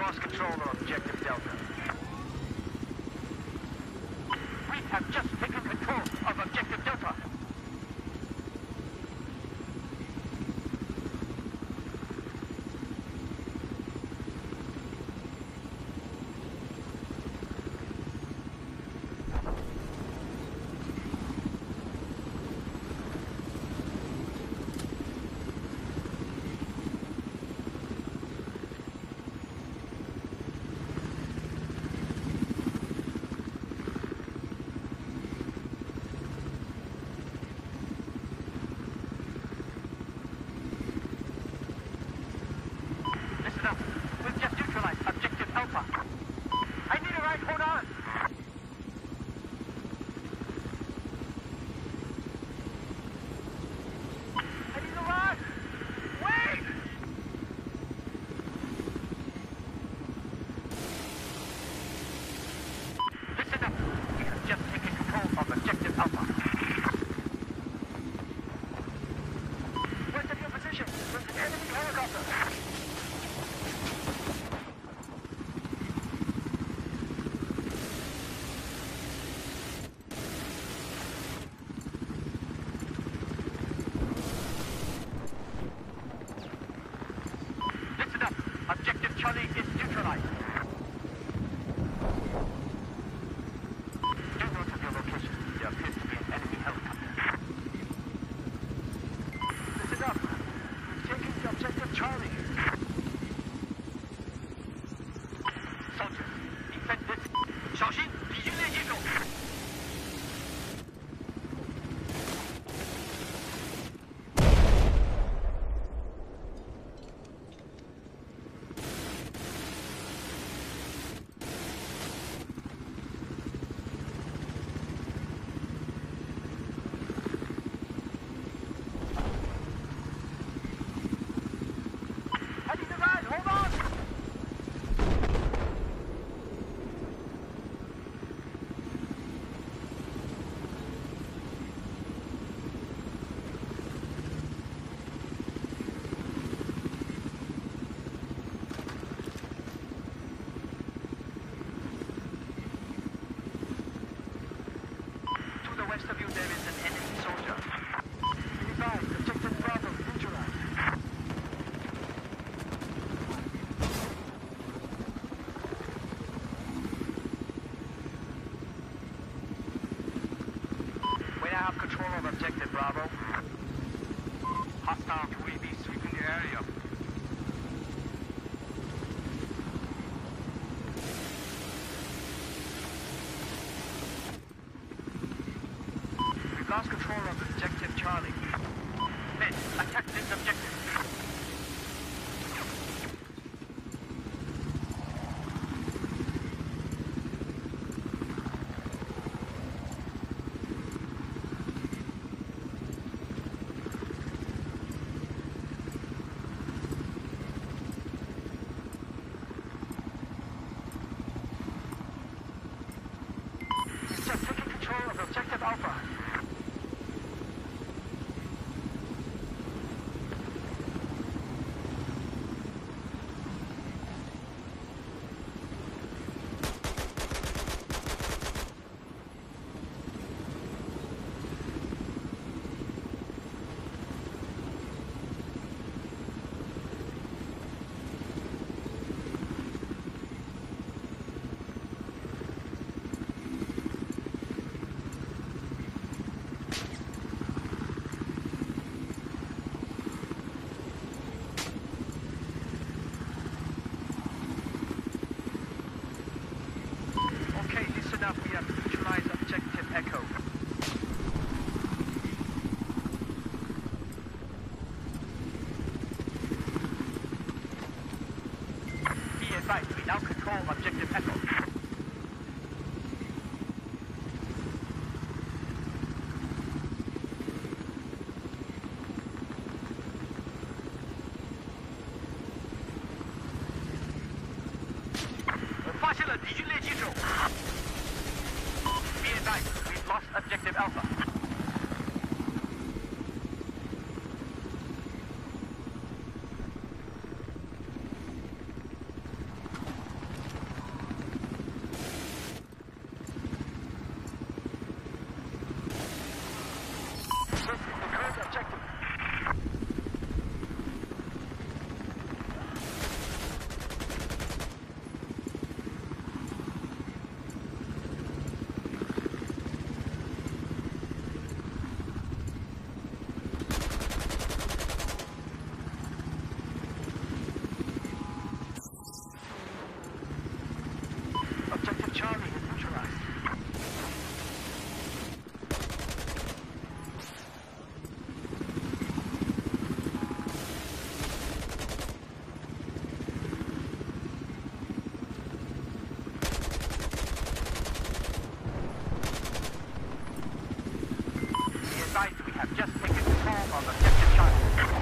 lost control of Objective Delta. We have just taken control of Objective Delta. We've just neutralized Objective Alpha. I need a ride, hold on. I need a ride. Wait! Listen up. We have just taken control of Objective Alpha. Where's the new position? There's an enemy helicopter. Objective Charlie is neutralized. Due north of your location, there appears to be an enemy helicopter. Listen up. We've taken the Objective Charlie. Soldiers, defend this. 小心，敌军猎击手。West of you, there is an enemy soldier. Be advised, Objective Bravo neutralized. We now have control of Objective Bravo. Hostile UAV sweeping the area. Lost control of Objective Charlie. Men, attack this objective. We've just taken control of Objective Alpha. We have neutralized Objective Echo. Be advised, we now control Objective Echo. We've lost Objective Alpha. just taken control of objective Charlie.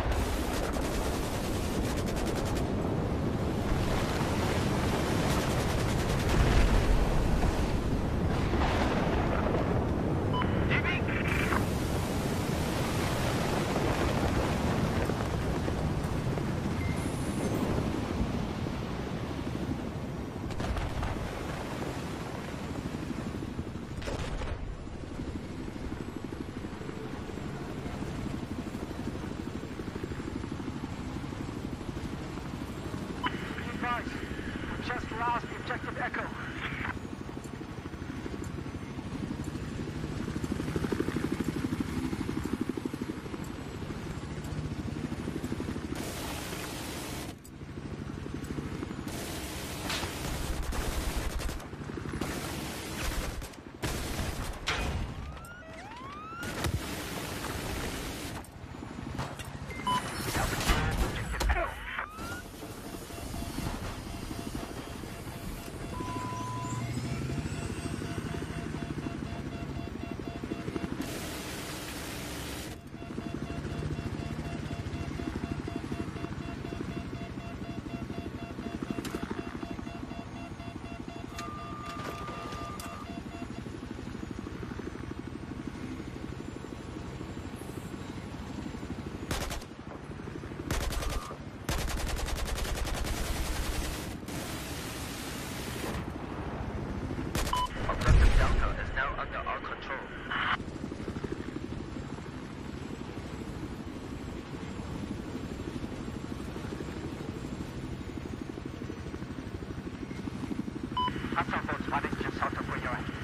We've just lost the objective Echo. Hostile boat spotted just south of where you're at.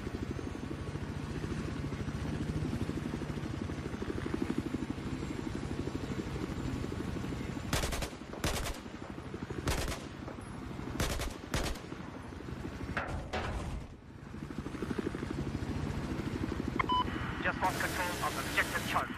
Just lost control of objective Charlie.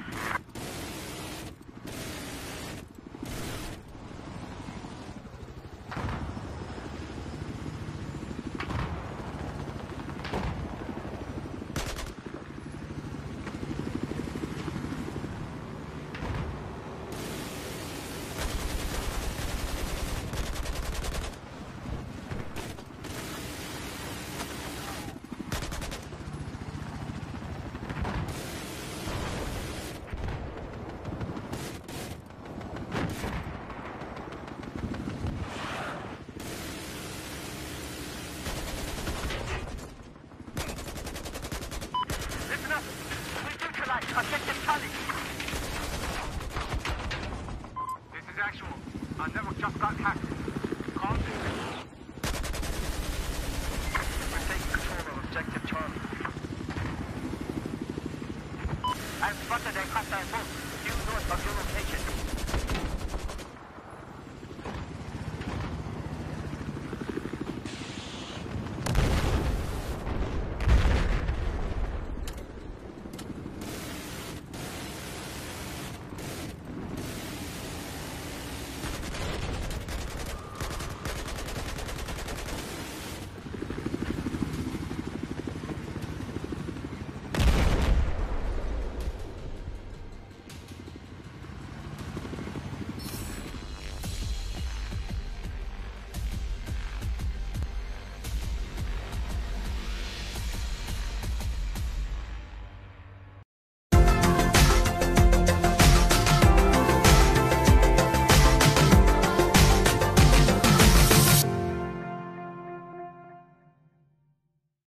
Objective Charlie. This is actual. Our network just got hacked. Calm down. We're taking control of objective Charlie. I've spotted a hostile boat due north of your location.